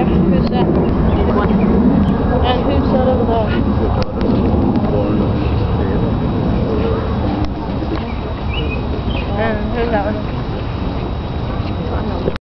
Who's that? And who's that over there? And who's that one?